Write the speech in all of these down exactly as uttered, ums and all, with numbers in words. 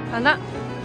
行得。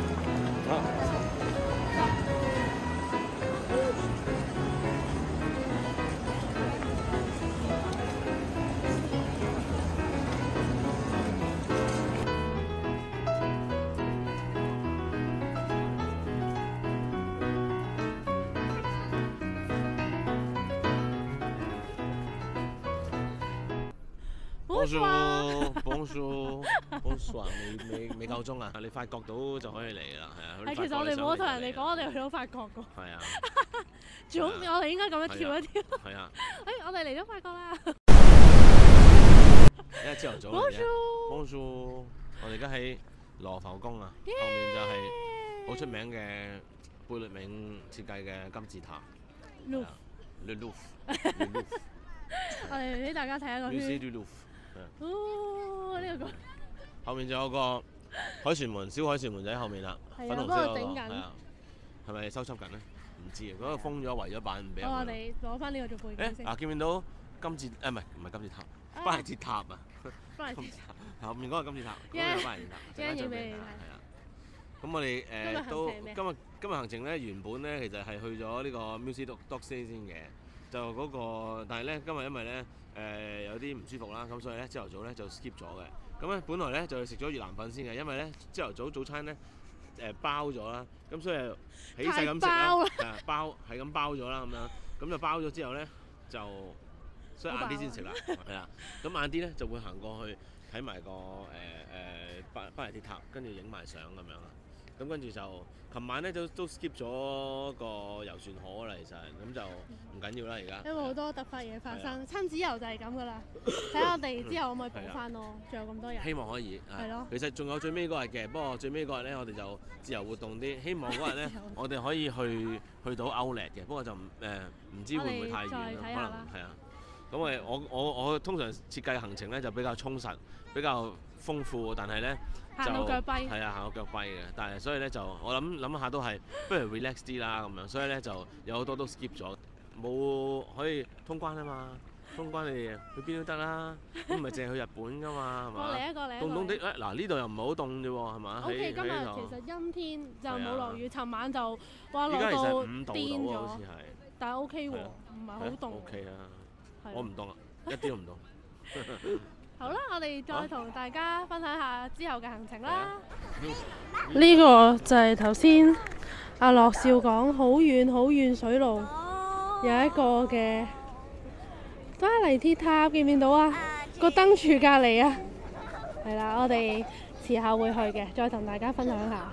Bonjour，Bonjour，Bonsoir，未未未夠鐘啊！你發覺到就可以嚟啦，係啊。 係，其實我哋冇同人哋講，我哋去到法國㗎。 係啊。 仲我哋應該咁樣跳一跳。 係啊。 誒，我哋嚟咗法國啦。 因為朝頭早嚟嘅。Bonjour，我哋而家喺羅浮宮啊，後面就係好出名嘅貝聿銘設計嘅金字塔。Le Louvre。 我哋俾大家睇一個圈。哦，呢個後面仲有個凱旋門，小凱旋門就喺後面啦。粉紅色嗰個係啊，係咪修葺緊咧？唔知啊，嗰個封咗圍咗板唔俾人。 我哋攞翻呢個做背景先。 嗱，見唔見到金字？誒唔係唔係金字塔，巴黎鐵塔啊！ 巴黎鐵塔。 後面嗰個金字塔，嗰個巴黎鐵塔。 一陣影俾你睇。 係啊。咁我哋誒都今日今日行程咧，原本咧其實係去咗呢個 Musée d'Orsay 先嘅。就嗰個，但係咧今日因為咧誒有啲唔舒服啦，咁所以咧朝頭早咧就 skip 咗嘅。咁咧本來咧就食咗越南粉先嘅，因為咧朝頭早早餐咧誒包咗啦，咁所以起勢咁食啦，係包係咁包咗啦咁樣，咁就包咗之後咧就所以晏啲先食啦，係啊。咁晏啲咧就會行過去睇埋個誒誒巴巴黎鐵塔，跟住影埋相咁樣啦。咁跟住就，琴晚咧都都 skip 咗個遊船河啦，其實咁就唔緊要啦，而家。 因為好多突發嘢發生，親子遊就係咁噶啦。睇下我哋之後可唔可以補翻咯？仲有咁多人。 希望可以。 係咯。 其實仲有最尾嗰日嘅，不過最尾嗰日咧，我哋就自由活動啲，希望嗰日咧，我哋可以去去到 Outlet 嘅，不過就誒唔知會唔會太遠啦，可能係啊。咁誒，我我我通常設計行程咧就比較充實，比較豐富，但係咧。 行到腳跛， 係啊，行到腳跛嘅，但係所以咧就我諗諗下都係不如 relax 啲啦咁樣，所以咧就有好多都 skip 咗，冇可以通關啊嘛，通關你哋去邊都得啦，咁唔係淨係去日本噶嘛，係嘛？ 過嚟一個嚟一個。 凍凍啲誒，嗱呢度又唔係好凍啫喎，係嘛 ？O K，今日其實陰天就冇落雨，尋晚就話落到癲咗， 好似係， 但係 O K 喎，唔係好凍。 O K 啊，我唔凍啊，一啲都唔凍。 好啦，我哋再同大家分享下之後嘅行程啦。呢個就係頭先阿樂少講好遠好遠水路有一個嘅巴黎鐵塔，見唔見到啊？個燈柱隔離啊，係啦，我哋遲下會去嘅，再同大家分享下。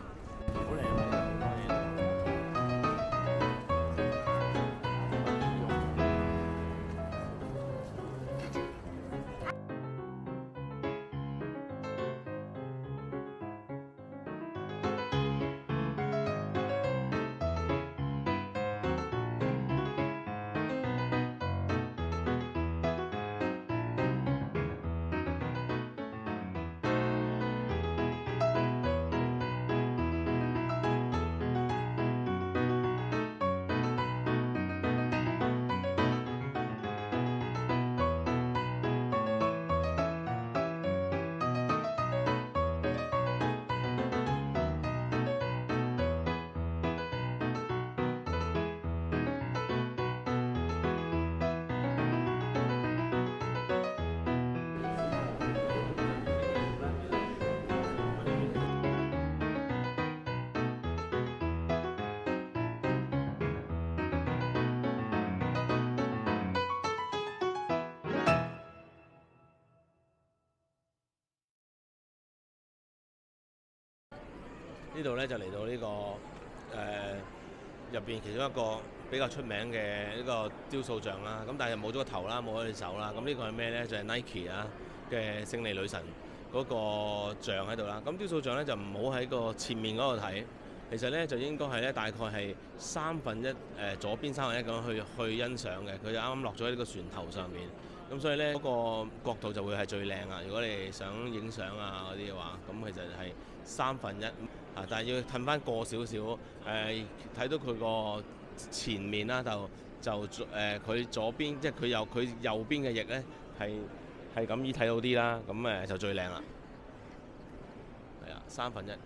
呢度咧就嚟到呢、這個誒入邊其中一個比較出名嘅呢個雕塑像啦，咁但係冇咗個頭啦，冇咗隻手啦，咁呢個係咩咧？就係、是、Nike 啊嘅勝利女神嗰個像喺度啦。咁雕塑像咧就唔好喺個前面嗰度睇，其實咧就應該係咧大概係三分一誒、呃、左邊三分一咁樣去去欣賞嘅。佢就啱啱落咗喺呢個船頭上面，咁所以咧嗰、那個角度就會係最靚啊！如果你想影相啊嗰啲嘅話，咁其實係三分一。啊！但係要褪翻過少少，誒、呃、睇到佢個前面啦，就就誒佢、呃、左邊，即係佢右佢右邊嘅翼咧，係係咁依睇到啲啦，咁誒就最靚啦。係啊，三分一。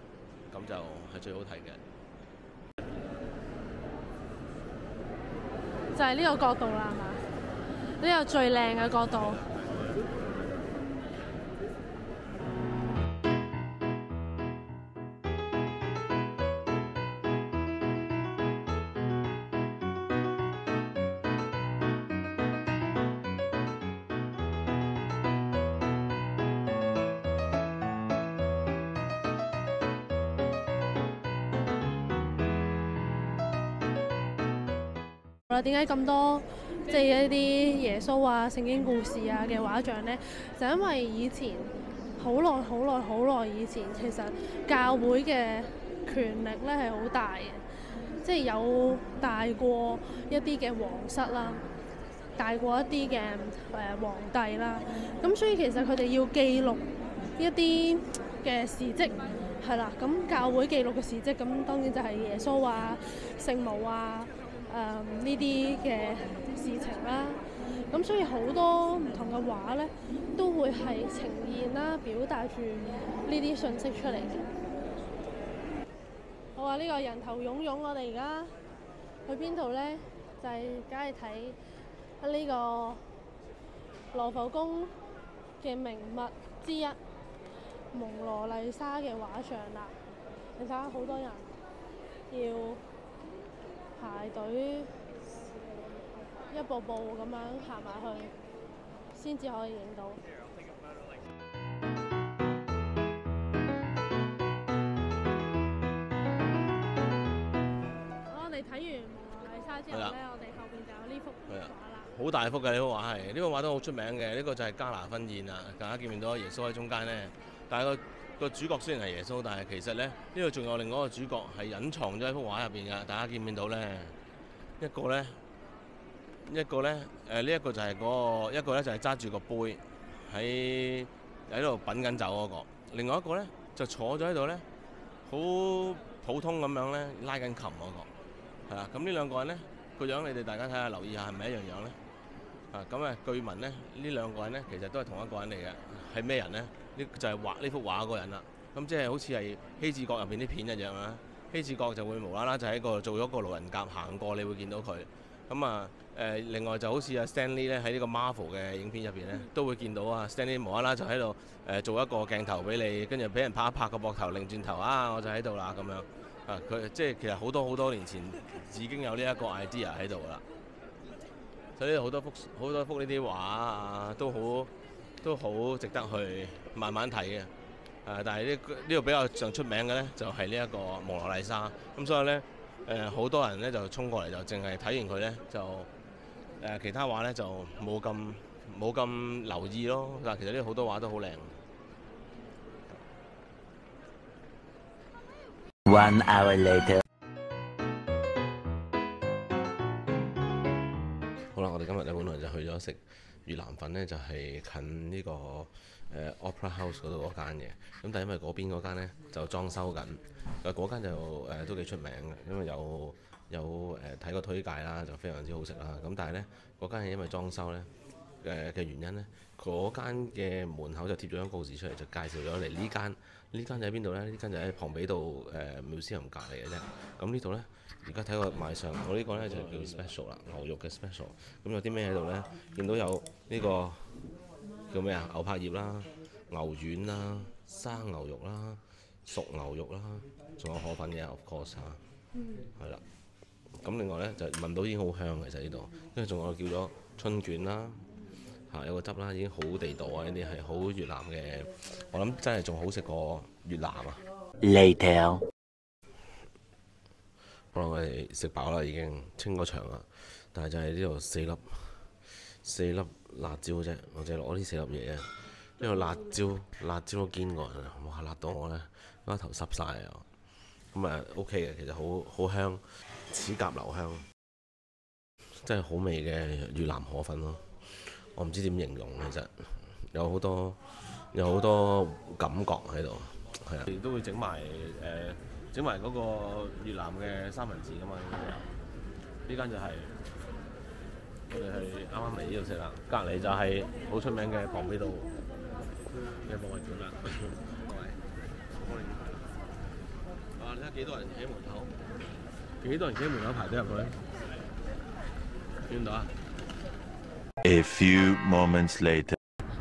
咁就係最好睇嘅。 就係呢個角度啦，係嘛？呢個最靚嘅角度。點解咁多即係一啲耶穌啊、聖經故事啊嘅畫像呢？就因為以前好耐、好耐、好耐以前，其實教會嘅權力咧係好大嘅，即係有大過一啲嘅皇室啦，大過一啲嘅誒皇帝啦。咁所以其實佢哋要記錄一啲嘅事蹟。係啦，咁教會記錄嘅事蹟，咁當然就係耶穌啊、聖母啊。誒呢啲嘅事情啦，咁所以好多唔同嘅畫咧，都會係呈現啦，表達住呢啲信息出嚟嘅。好啊，呢、這個人頭湧湧，我哋而家去邊度咧？就係梗係睇呢個羅浮宮嘅名物之一蒙羅麗莎嘅畫像啦。你睇下好多人要排隊一步步咁樣行埋去，先至可以影到。我哋睇完蒙羅麗莎之後咧，我哋後邊就有呢幅畫啦。 好大幅嘅呢幅畫係，呢幅畫都好出名嘅。呢、這個就係加拿婚宴啊！大家見唔見到耶穌喺中間咧？但係個個主角雖然係耶穌，但係其實咧呢度仲有另外一個主角係隱藏咗喺幅畫入邊㗎。大家見唔見到咧？一個咧，一個咧，誒呢一個就係嗰、那個，一個咧就係揸住個杯喺喺度品緊酒嗰、那個。另外一個咧就坐咗喺度咧，好普通咁樣咧拉緊琴嗰、那個。係啦，咁呢兩個人咧個樣，你哋大家睇下留意下係咪一樣樣咧？啊，咁啊據聞咧呢兩個人咧其實都係同一個人嚟嘅，係咩人咧？呢就係畫呢幅畫嗰個人啦。咁即係好似係希治閣入邊啲片一樣啦。希治閣就會無啦啦就喺個做咗個路人甲行過，你會見到佢。咁啊誒，另外就好似阿 Stanley 咧喺呢個 Marvel 嘅影片入邊咧，都會見到啊 Stanley 無啦啦就喺度誒做一個鏡頭俾你，跟住俾人拍一拍個膊頭，擰轉頭啊，我就喺度啦咁樣。啊，佢即係其實好多好多年前已經有呢一個 idea 喺度啦。所以好多幅好多幅呢啲畫啊，都好都好值得去慢慢睇嘅。誒，但係呢呢度比較上出名嘅咧，就係呢一個蒙羅麗莎。咁所以咧，誒好多人咧就衝過嚟，就淨係睇完佢咧，就誒其他畫咧就冇咁冇咁留意咯。但係其實呢好多畫都好靚。One hour later。好啦，我哋今日咧本來就去咗食越南粉咧，就係近呢個誒 Opera House 嗰度嗰間嘅。咁但係因為嗰邊嗰間咧就裝修緊，誒嗰間就誒都幾出名嘅，因為有有誒睇過推介啦，就非常之好食啦。咁但係咧嗰間係因為裝修咧誒嘅原因咧，嗰間嘅門口就貼咗張告示出嚟，就介紹咗嚟呢間。呢間就喺邊度咧？呢間就喺龐比道誒 Museum隔離嘅啫。咁呢度咧，而家睇個賣相，我呢個咧就叫 special 啦，牛肉嘅 special。咁有啲咩喺度咧？見到有呢個叫咩啊？牛柏葉啦、牛丸啦、生牛肉啦、熟牛肉啦，仲有河粉嘅 of course 嚇，係啦。咁另外咧就聞到已經好香嘅，其實呢度，跟住仲有叫咗春卷啦。嚇有個汁啦，已經好地道啊！呢啲係好越南嘅，我諗真係仲好食過越南啊。Later，好啦，我哋食飽啦，已經清個場啦。但係就係呢度四粒四粒辣椒啫，我淨係攞呢四粒嘢啊。呢個辣椒辣椒都堅過人啊！哇，辣到我咧，個頭濕晒啊！咁啊 OK 嘅，其實好好香，齒頰留香，真係好味嘅越南河粉咯。我唔知點形容，其實有好多有好多感覺喺度，係啊，亦都會整埋誒整埋嗰個越南嘅三文治噶嘛。呢間就係我哋係啱啱嚟呢度食啦，隔離就係好出名嘅龐比道嘅博物館啦。 哇！你睇幾多人喺門口，幾多人企喺門口排隊入去，見到啊 ？A few moments later.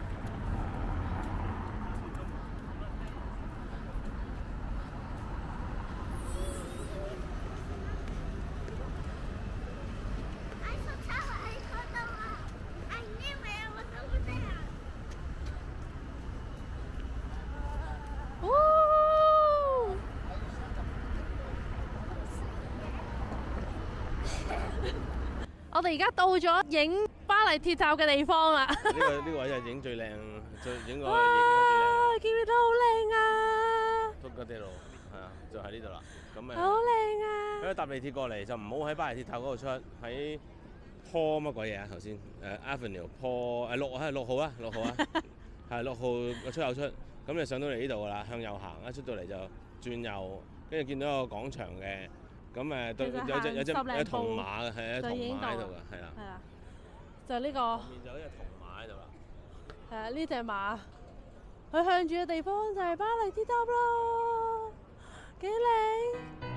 我哋而家到咗影巴黎鐵塔嘅地方啦！ 呢個呢個位就係影最靚，最影個哇！見唔見到好靚啊？ 都嗰啲路係啊，就喺呢度啦。咁誒， 好靚啊！ 咁搭地鐵過嚟就唔好喺巴黎鐵塔嗰度出，喺 Paul 乜鬼嘢啊？頭先誒 Avenue Paul 誒六係六號啊，六號啊，係六號個出口出。咁你上到嚟呢度㗎啦，向右行，一出到嚟就轉右，跟住見到個廣場嘅。咁誒對有隻有隻有銅馬嘅，係啊，銅馬喺度㗎，係啦。係啊， 就呢個。 後面就有隻銅馬喺度啦。 係啊，呢隻馬，佢向住嘅地方就係巴黎鐵塔咯，幾靚！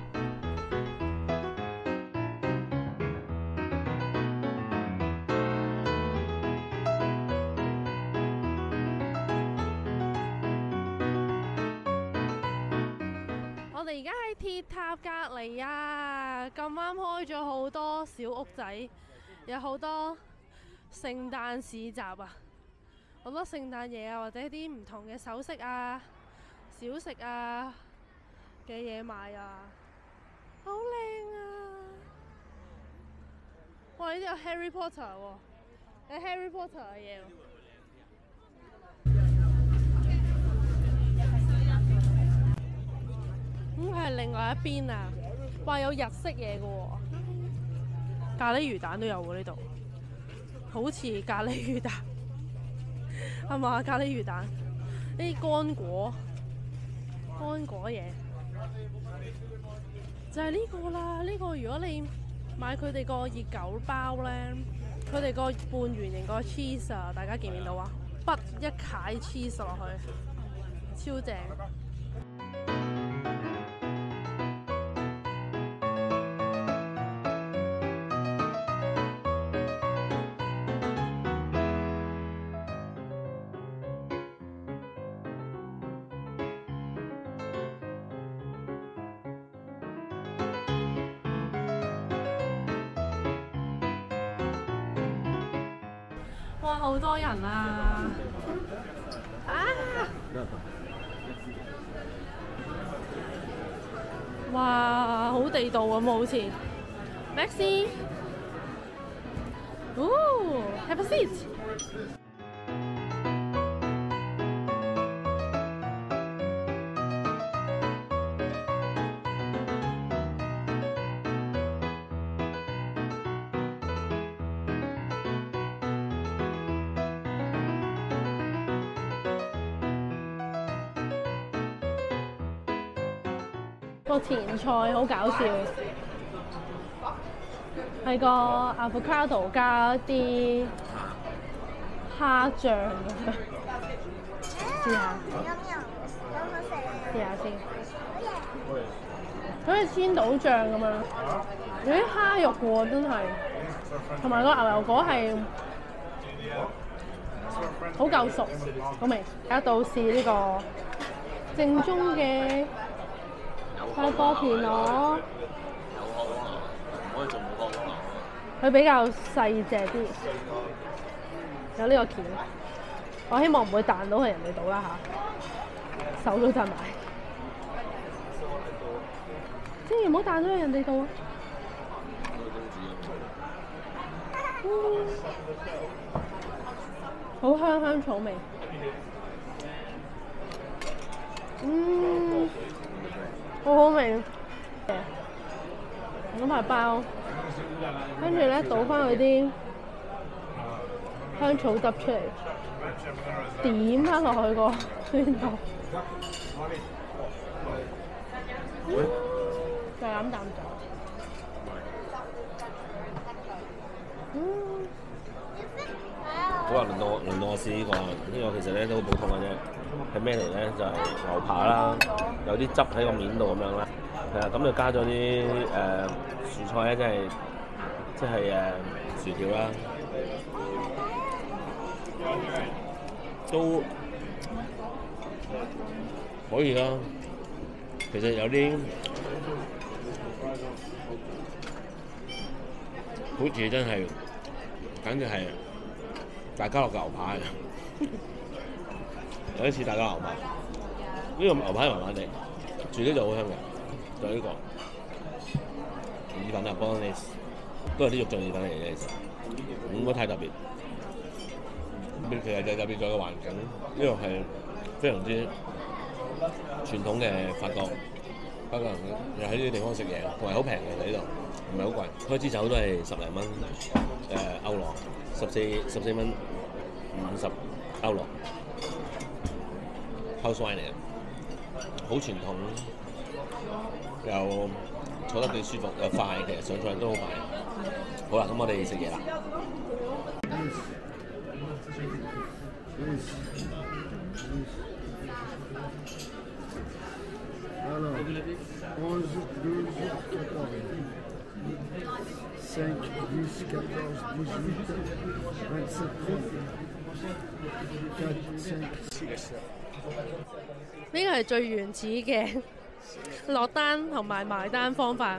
我哋而家喺鐵塔隔離啊，咁啱開咗好多小屋仔，有好多聖誕市集啊，好多聖誕嘢啊，或者啲唔同嘅首飾啊、小食啊嘅嘢賣啊，好靚啊！哇！呢啲有 Harry Potter 喎，有 Harry Potter 嘅嘢喎。咁係另外一邊啊！哇，有日式嘢嘅喎，咖喱魚蛋都有喎呢度，好似咖喱魚蛋係嘛？咖喱魚蛋呢啲乾果乾果嘢就係呢個啦。呢個如果你買佢哋個熱狗包咧，佢哋個半圓形個 cheese 啊，大家見唔見到啊？畢一塊 cheese 落去，超正！哇！好多人啊！啊！哇！好地道咁好似。Maxi， 哦 ，have a seat。個前菜好搞笑，係個 avocado 加啲蝦醬咁樣，試下，試下先，好似千島醬咁樣，有啲蝦肉喎，真係，同埋個牛油果係好夠熟，好味，而家到試呢個正宗嘅西瓜片咯， 可以做冇角咯。 佢比較細隻啲，有呢個鉗，我希望唔會彈到去人哋度啦嚇，手都震埋，千祈唔好彈到去人哋度啊！嗯，好香香草味，嗯。好好味，咁排包，跟住咧倒翻佢啲香草汁出嚟，點翻落去個圈度，嗯，再飲啖酒，嗯。 好啊，輪到我輪到我試呢個，呢個其實咧都好普通嘅啫。係咩嚟咧？就係牛扒啦，有啲汁喺個面度咁樣啦。 係啊，咁就加咗啲誒薯菜咧，即係即係誒薯條啦，都可以啦。其實有啲好似真係，簡直係大家樂嘅牛排。有一次大家牛排，呢、這個牛排麻麻地，自己就好香嘅，就呢、這個意粉啊 bolognese， 都係啲肉醬意粉嚟嘅，其實唔會太特別。其實就特別在個環境，呢個係非常之傳統嘅法國法國人又喺呢啲地方食嘢，同埋好平嘅喺呢度，唔係好貴，開支酒都係十零蚊誒歐羅，十四十四蚊五十歐羅。house wine 嚟嘅，好傳統，又坐得幾舒服，又快，其實上菜都好快。好啦，咁我哋食嘢啦。 呢個係最原始嘅落單同埋埋單方法。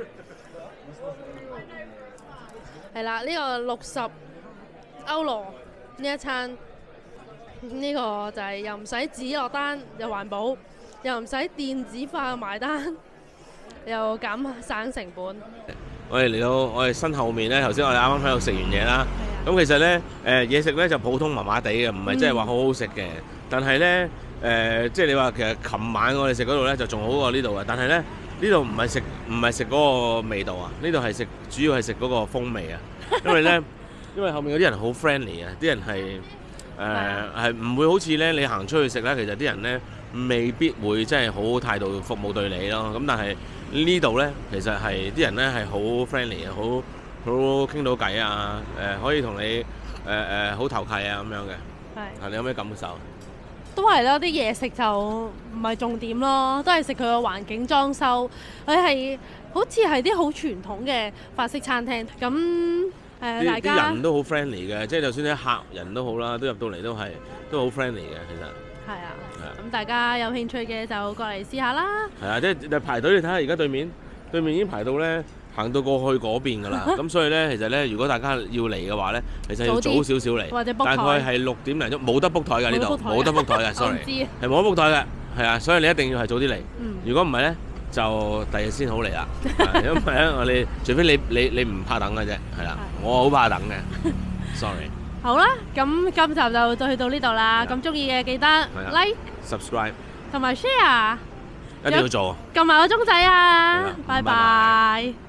係啦，呢、這個六十歐羅呢一餐，呢、這個就係又唔使紙落單，又環保，又唔使電子化埋單，又減省成本。 我哋嚟到我哋身後面咧，頭先我哋啱啱喺度食完嘢啦。咁其實咧，誒嘢食咧就普通麻麻地嘅，唔係真係話好好食嘅。嗯、但係咧，誒、呃、即係你話其實琴晚我哋食嗰度咧就仲好過呢度嘅。但係咧，呢度唔係食唔係食嗰個味道啊，呢度係食主要係食嗰個風味啊。因為咧，因為後面嗰啲人好 friendly 啊，啲人係誒係唔會好似咧你行出去食咧，其實啲人咧未必會真係好好態度服務對你咯。咁但係呢度咧，其實係啲人咧係好 friendly 啊，好好傾到偈啊，誒、呃、可以同你誒誒好投契啊咁樣嘅。係。你有咩感受？ 都係咯，啲嘢食就唔係重點咯，都係食佢個環境裝修。佢係好似係啲好傳統嘅法式餐廳。咁誒、呃、大家啲人都好 friendly 嘅，即係就算啲客人都好啦，都入到嚟都係都好 friendly 嘅，其實。係啊。 咁大家有興趣嘅就過嚟試下啦。係啊，即係排隊，你睇下而家對面，對面已經排到咧，行到過去嗰邊㗎啦。咁所以咧，其實咧，如果大家要嚟嘅話咧，其實要早少少嚟， 或者 book 大概係六點零鐘，冇得 book 台㗎呢度，冇得 book 台㗎 ，sorry，係冇得 book 台嘅，係啊，所以你一定要係早啲嚟。嗯、如果唔係咧，就第日先好嚟啦。因為咧，我哋除非你你你唔怕等嘅啫，係啦，我好怕等嘅 ，sorry。好啦，咁今集就就去到呢度啦。咁中意嘅記得 like、subscribe 同埋 share， 一定要做。 撳埋個鐘仔啊！拜拜。